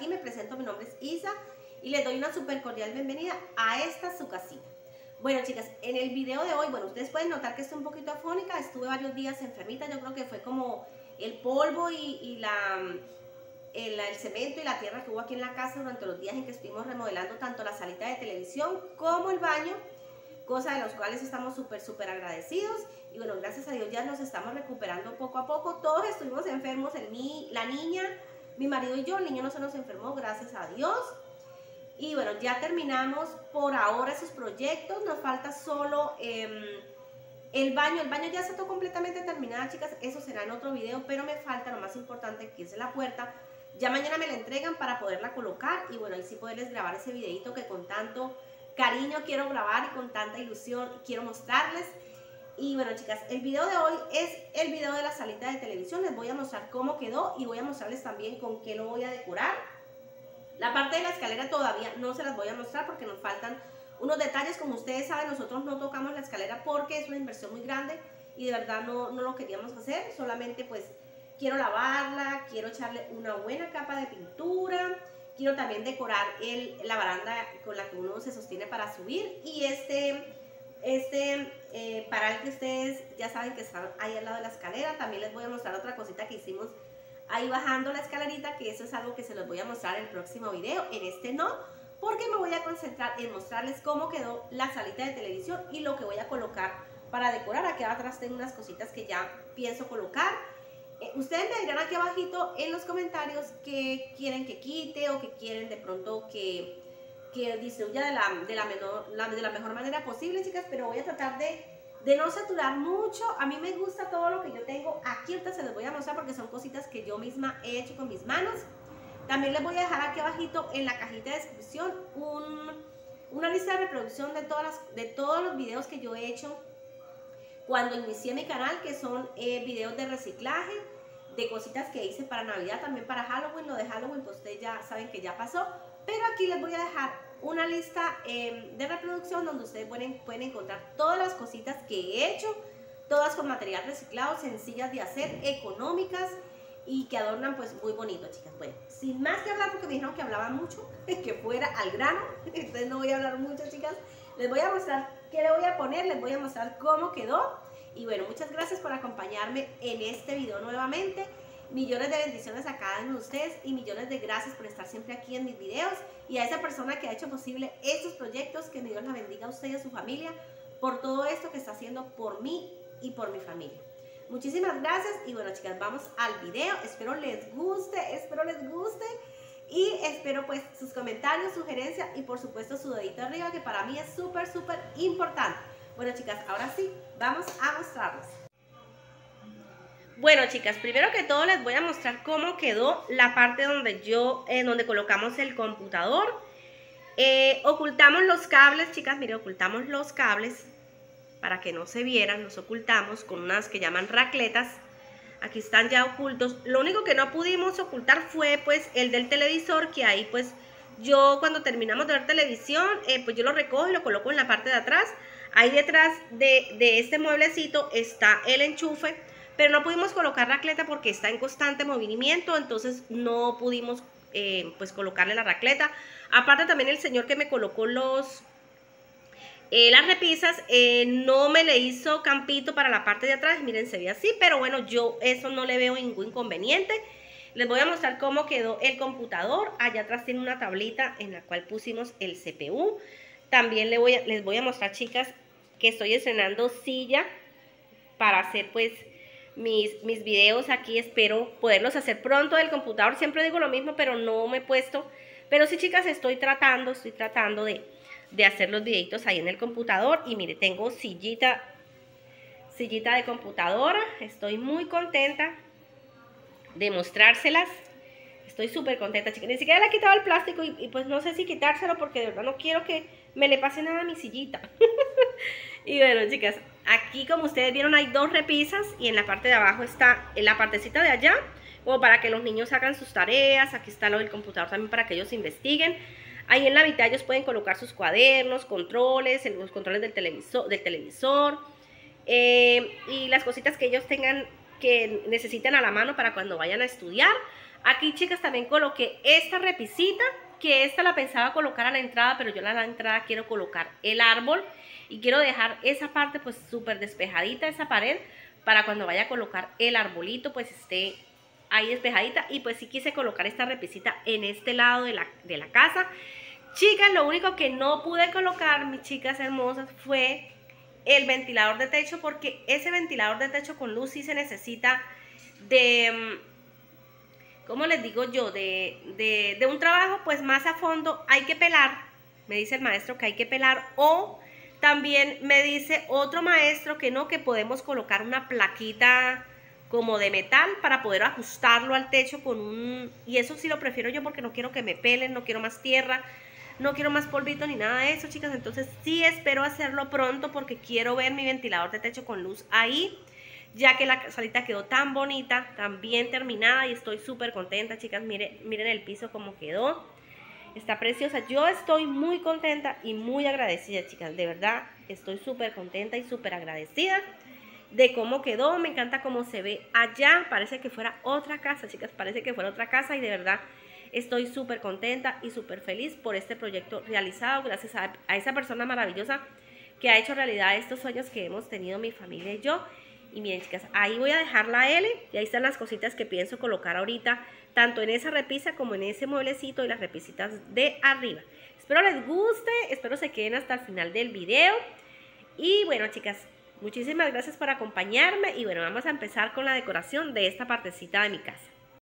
me presento, mi nombre es Isa y les doy una súper cordial bienvenida a esta su casita. Bueno, chicas, en el video de hoy, bueno, ustedes pueden notar que estoy un poquito afónica, estuve varios días enfermita, yo creo que fue como el polvo y el cemento y la tierra que hubo aquí en la casa durante los días en que estuvimos remodelando tanto la salita de televisión como el baño, cosa de los cuales estamos súper agradecidos. Y bueno, gracias a Dios ya nos estamos recuperando poco a poco. Todos estuvimos enfermos, la niña, mi marido y yo. El niño no se nos enfermó, gracias a Dios. Y bueno, ya terminamos por ahora esos proyectos. Nos falta solo el baño. El baño ya está todo completamente terminado, chicas. Eso será en otro video, pero me falta lo más importante, que es la puerta. Ya mañana me la entregan para poderla colocar y bueno, ahí sí poderles grabar ese videito que con tanto cariño quiero grabar y con tanta ilusión quiero mostrarles. Y bueno, chicas, el video de hoy es el video de la salita de televisión. Les voy a mostrar cómo quedó y voy a mostrarles también con qué lo voy a decorar. La parte de la escalera todavía no se las voy a mostrar porque nos faltan unos detalles. Como ustedes saben, nosotros no tocamos la escalera porque es una inversión muy grande y de verdad no lo queríamos hacer. Solamente pues quiero lavarla, quiero echarle una buena capa de pintura, quiero también decorar la baranda con la que uno se sostiene para subir y paral que ustedes ya saben que están ahí al lado de la escalera. También les voy a mostrar otra cosita que hicimos ahí bajando la escalerita, que eso es algo que se los voy a mostrar en el próximo video. En este no, porque me voy a concentrar en mostrarles cómo quedó la salita de televisión y lo que voy a colocar para decorar. Aquí atrás tengo unas cositas que ya pienso colocar. Ustedes me dirán aquí abajito en los comentarios qué quieren que quite o que quieren de pronto que distribuya de la mejor manera posible, chicas, pero voy a tratar de no saturar mucho. A mí me gusta todo lo que yo tengo aquí. Ahorita se les voy a mostrar porque son cositas que yo misma he hecho con mis manos. También les voy a dejar aquí abajito en la cajita de descripción una lista de reproducción de todos los videos que yo he hecho cuando inicié mi canal, que son videos de reciclaje, de cositas que hice para Navidad, también para Halloween. Lo de Halloween pues ustedes ya saben que ya pasó, pero aquí les voy a dejar una lista de reproducción donde ustedes pueden encontrar todas las cositas que he hecho, todas con material reciclado, sencillas de hacer, económicas y que adornan pues muy bonito, chicas. Bueno, sin más que hablar porque me dijeron que hablaba mucho, que fuera al grano, entonces no voy a hablar mucho, chicas. Les voy a mostrar qué le voy a poner, les voy a mostrar cómo quedó. Y bueno, muchas gracias por acompañarme en este video nuevamente. Millones de bendiciones a cada uno de ustedes y millones de gracias por estar siempre aquí en mis videos. Y a esa persona que ha hecho posible estos proyectos, que Dios la bendiga a usted y a su familia por todo esto que está haciendo por mí y por mi familia. Muchísimas gracias y bueno, chicas, vamos al video. Espero les guste y espero pues sus comentarios, sugerencias y por supuesto su dedito arriba, que para mí es súper importante. Bueno, chicas, ahora sí, vamos a mostrarles. Bueno, chicas, primero que todo les voy a mostrar cómo quedó la parte donde colocamos el computador. Ocultamos los cables, chicas, miren, ocultamos los cables para que no se vieran. Los ocultamos con unas que llaman racletas. Aquí están ya ocultos. Lo único que no pudimos ocultar fue pues el del televisor, que ahí pues yo cuando terminamos de ver televisión, pues yo lo recojo y lo coloco en la parte de atrás. Ahí detrás de este mueblecito está el enchufe, pero no pudimos colocar racleta porque está en constante movimiento, entonces no pudimos pues colocarle la racleta. Aparte también el señor que me colocó las repisas no me le hizo campito para la parte de atrás. Miren, se ve así, pero bueno, yo eso no le veo ningún inconveniente. Les voy a mostrar cómo quedó el computador. Allá atrás tiene una tablita en la cual pusimos el CPU. También les voy a mostrar, chicas, que estoy estrenando silla para hacer pues mis videos aquí. Espero poderlos hacer pronto del computador. Siempre digo lo mismo, pero no me he puesto. Pero sí, chicas, estoy tratando de hacer los videitos ahí en el computador. Y mire, tengo sillita de computadora. Estoy muy contenta de mostrárselas. Estoy súper contenta, chicas. Ni siquiera le he quitado el plástico y pues no sé si quitárselo porque de verdad no quiero que me le pase nada a mi sillita. Y bueno, chicas, aquí como ustedes vieron hay dos repisas y en la parte de abajo está en la partecita de allá, como para que los niños hagan sus tareas. Aquí está lo del computador también para que ellos investiguen. Ahí en la mitad ellos pueden colocar sus cuadernos, controles, los controles del televisor y las cositas que ellos tengan que necesiten a la mano para cuando vayan a estudiar. Aquí, chicas, también coloqué esta repisita, que esta la pensaba colocar a la entrada, pero yo a la entrada quiero colocar el árbol y quiero dejar esa parte pues súper despejadita, esa pared, para cuando vaya a colocar el arbolito pues esté ahí despejadita. Y pues sí quise colocar esta repisita en este lado de la casa. Chicas, lo único que no pude colocar, mis chicas hermosas, fue el ventilador de techo, porque ese ventilador de techo con luz sí se necesita de, ¿cómo les digo yo? De un trabajo pues más a fondo. Hay que pelar, me dice el maestro que hay que pelar, o también me dice otro maestro que no, que podemos colocar una plaquita como de metal para poder ajustarlo al techo con un... Y eso sí lo prefiero yo porque no quiero que me pelen, no quiero más tierra, no quiero más polvito ni nada de eso, chicas. Entonces sí espero hacerlo pronto porque quiero ver mi ventilador de techo con luz ahí, ya que la salita quedó tan bonita, tan bien terminada y estoy súper contenta, chicas. Miren el piso como quedó, está preciosa. Yo estoy muy contenta y muy agradecida, chicas, de verdad estoy súper contenta y súper agradecida de cómo quedó. Me encanta cómo se ve allá, parece que fuera otra casa, chicas, parece que fuera otra casa, y de verdad estoy súper contenta y súper feliz por este proyecto realizado, gracias a esa persona maravillosa que ha hecho realidad estos sueños que hemos tenido mi familia y yo. Y miren, chicas, ahí voy a dejar la L y ahí están las cositas que pienso colocar ahorita, tanto en esa repisa como en ese mueblecito y las repisitas de arriba. Espero les guste, espero se queden hasta el final del video. Y bueno, chicas, muchísimas gracias por acompañarme y bueno, vamos a empezar con la decoración de esta partecita de mi casa.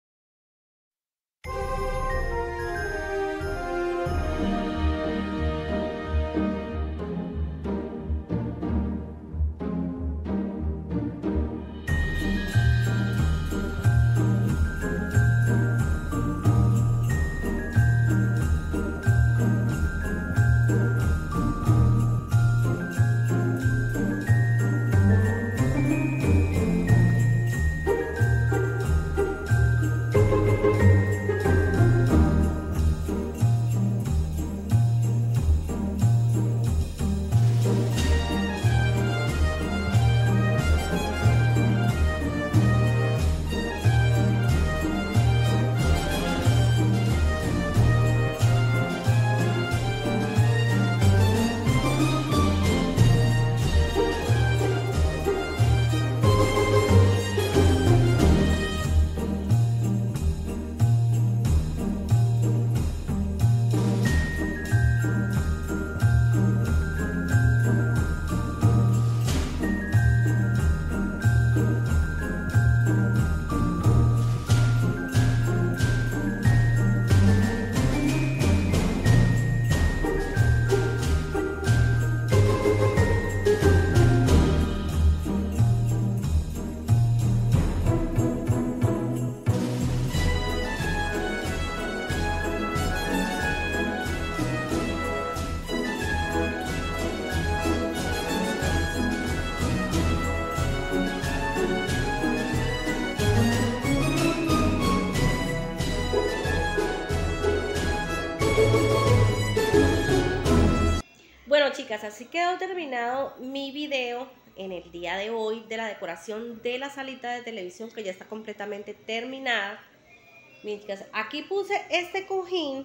Bueno, chicas, así quedó terminado mi video en el día de hoy de la decoración de la salita de televisión, que ya está completamente terminada. Miren, chicas, aquí puse este cojín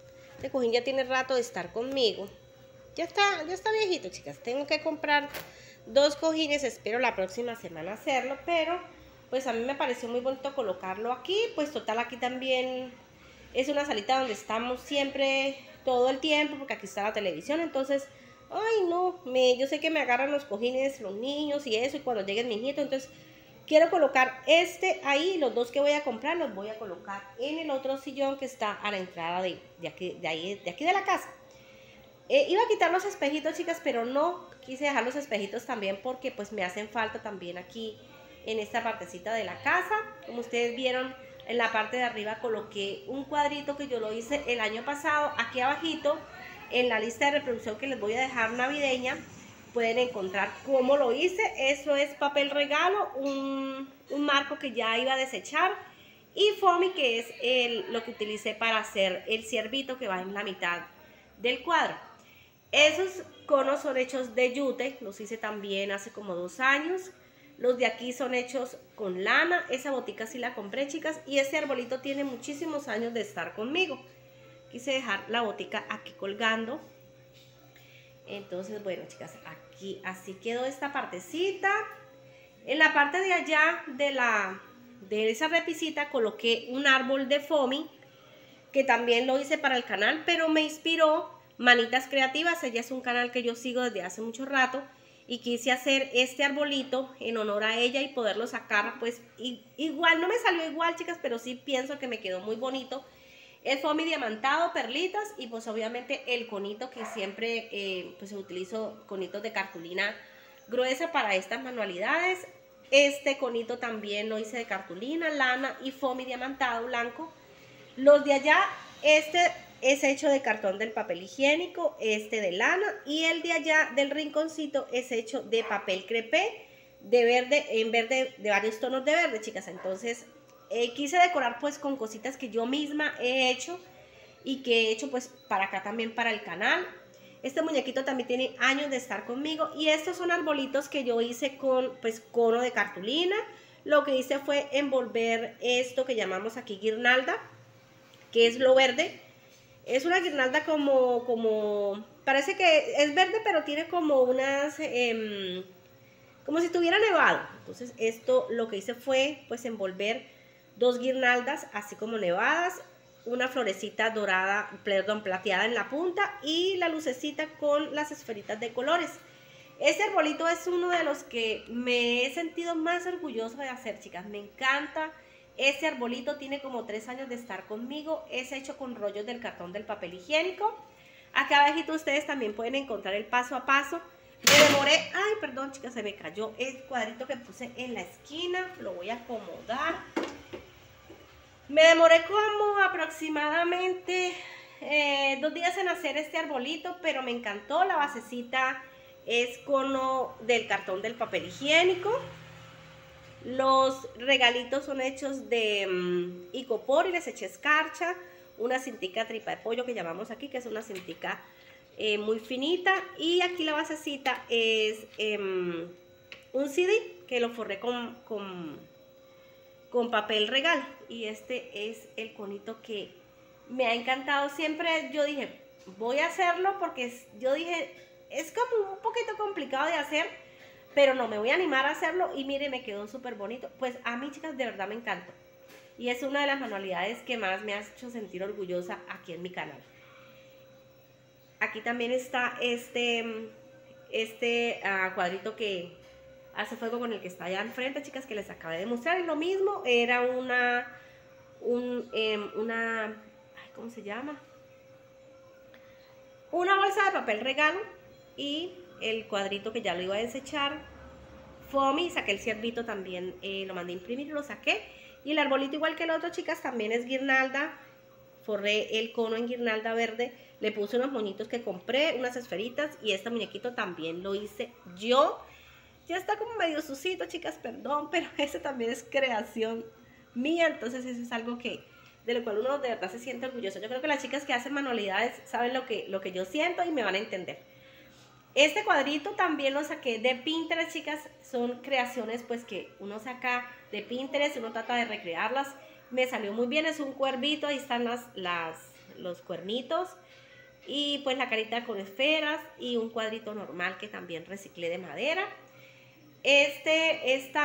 ya tiene rato de estar conmigo, ya está viejito, chicas. Tengo que comprar 2 cojines, espero la próxima semana hacerlo, pero pues a mí me pareció muy bonito colocarlo aquí. Pues total, aquí también es una salita donde estamos siempre, todo el tiempo, porque aquí está la televisión. Entonces, ay no, yo sé que me agarran los cojines los niños y eso, y cuando lleguen mis nietos, entonces quiero colocar este ahí. Los 2 que voy a comprar los voy a colocar en el otro sillón que está a la entrada de aquí de la casa. Iba a quitar los espejitos, chicas, pero no quise dejar los espejitos también porque pues me hacen falta también aquí en esta partecita de la casa. Como ustedes vieron, en la parte de arriba coloqué un cuadrito que yo lo hice el año pasado. Aquí abajito en la lista de reproducción que les voy a dejar navideña pueden encontrar cómo lo hice. Eso es papel regalo, un marco que ya iba a desechar, y foamy, que es lo que utilicé para hacer el ciervito que va en la mitad del cuadro. Esos conos son hechos de yute, los hice también hace como 2 años. Los de aquí son hechos con lana. Esa botica sí la compré, chicas. Y este arbolito tiene muchísimos años de estar conmigo. Quise dejar la botica aquí colgando. Entonces, bueno, chicas, aquí así quedó esta partecita. En la parte de allá de esa repisita coloqué un árbol de foamy, que también lo hice para el canal, pero me inspiró Manitas Creativas. Ella es un canal que yo sigo desde hace mucho rato y quise hacer este arbolito en honor a ella y poderlo sacar, pues igual no me salió igual, chicas, pero sí pienso que me quedó muy bonito. El foamy diamantado, perlitas y pues obviamente el conito que siempre pues utilizo, conitos de cartulina gruesa para estas manualidades. Este conito también lo hice de cartulina, lana y foamy diamantado blanco. Los de allá, este es hecho de cartón del papel higiénico, este de lana, y el de allá del rinconcito es hecho de papel crepé de verde, en verde, de varios tonos de verde, chicas. Entonces quise decorar pues con cositas que yo misma he hecho y que he hecho pues para acá también para el canal. Este muñequito también tiene años de estar conmigo y estos son arbolitos que yo hice con pues cono de cartulina. Lo que hice fue envolver esto que llamamos aquí guirnalda, que es lo verde. Es una guirnalda como parece que es verde, pero tiene como unas como si tuviera nevado. Entonces esto lo que hice fue pues envolver dos guirnaldas así como nevadas, una florecita dorada, perdón, plateada en la punta y la lucecita con las esferitas de colores. Este arbolito es uno de los que me he sentido más orgullosa de hacer, chicas. Me encanta. Este arbolito tiene como 3 años de estar conmigo. Es hecho con rollos del cartón del papel higiénico. Acá abajito ustedes también pueden encontrar el paso a paso. Me demoré, ay, perdón, chicas, se me cayó el cuadrito que puse en la esquina. Lo voy a acomodar. Me demoré como aproximadamente 2 días en hacer este arbolito, pero me encantó. La basecita es cono del cartón del papel higiénico. Los regalitos son hechos de icopor y les eché escarcha, una cintica tripa de pollo que llamamos aquí, que es una cintica muy finita. Y aquí la basecita es un CD que lo forré con papel regalo. Y este es el conito que me ha encantado. Siempre yo dije, voy a hacerlo porque yo dije, es como un poquito complicado de hacer, pero no, me voy a animar a hacerlo y mire, me quedó súper bonito. Pues a mí, chicas, de verdad me encantó. Y es una de las manualidades que más me ha hecho sentir orgullosa aquí en mi canal. Aquí también está este cuadrito que hace fuego con el que está allá al frente, chicas, que les acabé de mostrar. Y lo mismo, era ¿cómo se llama? Una bolsa de papel regalo y el cuadrito que ya lo iba a desechar, foamy, saqué el ciervito también, lo mandé a imprimir y lo saqué. Y el arbolito, igual que el otro, chicas, también es guirnalda. Forré el cono en guirnalda verde, le puse unos moñitos que compré, unas esferitas, y este muñequito también lo hice yo. Ya está como medio sucito, chicas, perdón, pero ese también es creación mía. Entonces eso es algo de lo cual uno de verdad se siente orgulloso. Yo creo que las chicas que hacen manualidades saben lo que yo siento y me van a entender. Este cuadrito también lo saqué de Pinterest, chicas. Son creaciones pues que uno saca de Pinterest y uno trata de recrearlas. Me salió muy bien, es un cuervito, ahí están los cuernitos. Y pues la carita con esferas y un cuadrito normal que también reciclé de madera. Este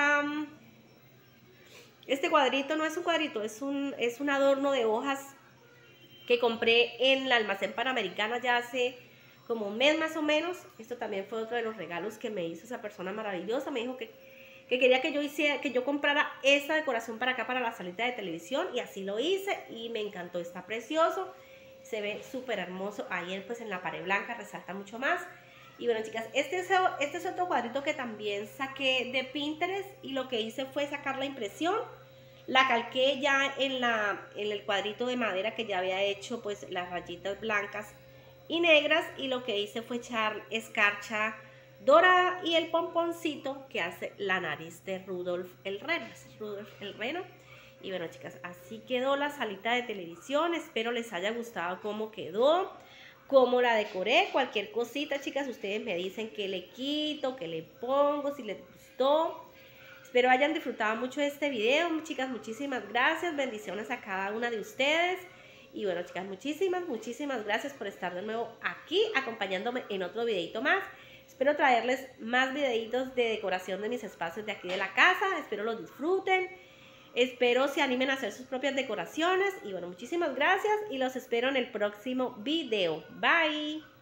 cuadrito no es un cuadrito, es un adorno de hojas que compré en el almacén Panamericana ya hace como un mes más o menos. Esto también fue otro de los regalos que me hizo esa persona maravillosa. Me dijo que quería que yo comprara esta decoración para acá, para la salita de televisión, y así lo hice y me encantó. Está precioso, se ve súper hermoso. Ahí pues en la pared blanca resalta mucho más. Y bueno, chicas, este es otro cuadrito que también saqué de Pinterest y lo que hice fue sacar la impresión. La calqué ya en el cuadrito de madera que ya había hecho pues las rayitas blancas y negras, y lo que hice fue echar escarcha dorada y el pomponcito que hace la nariz de Rudolf el Reno. Es Rudolf el Reno. Y bueno, chicas, así quedó la salita de televisión. Espero les haya gustado cómo quedó, cómo la decoré. Cualquier cosita, chicas, ustedes me dicen que le quito, que le pongo, si les gustó. Espero hayan disfrutado mucho de este video, chicas, muchísimas gracias, bendiciones a cada una de ustedes. Y bueno, chicas, muchísimas gracias por estar de nuevo aquí, acompañándome en otro videito más. Espero traerles más videitos de decoración de mis espacios de aquí de la casa, espero los disfruten. Espero se animen a hacer sus propias decoraciones. Y bueno, muchísimas gracias y los espero en el próximo video. Bye.